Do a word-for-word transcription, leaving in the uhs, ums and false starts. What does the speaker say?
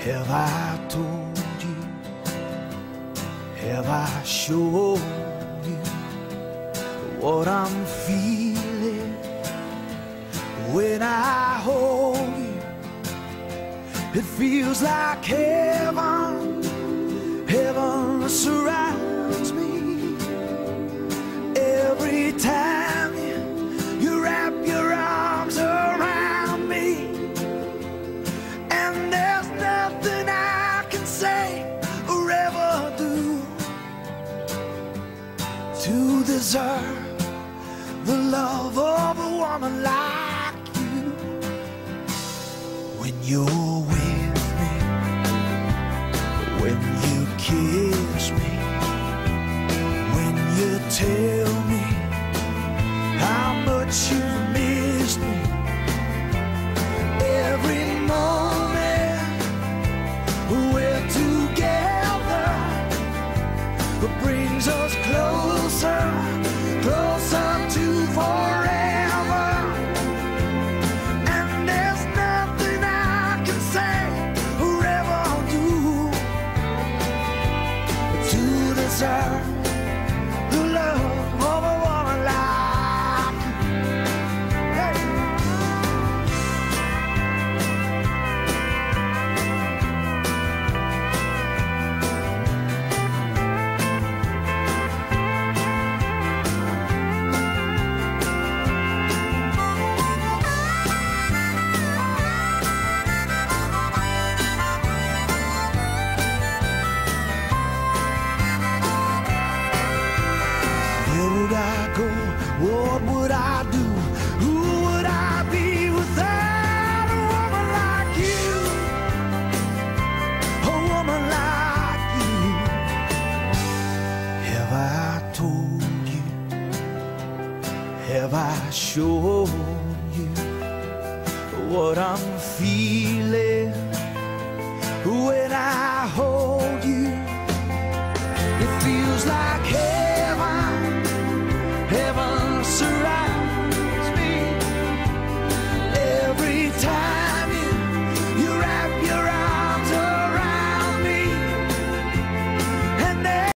Have I told you? Have I shown you what I'm feeling when I hold you? It feels like heaven, heaven surrounds me. Every time you, you wrap your arms around me, and there's nothing I can say or ever do to deserve the love of a woman like you. When you're with me, when you kiss me, when you tell me how much you missed me, every moment we're together brings us closer, closer to forever. And there's nothing I can say or ever do to deserve the love of a woman like you. Hey. Where would I go? What would I do? Who would I be without a woman like you? A woman like you. Have I told you? Have I shown you what I'm feeling when I hold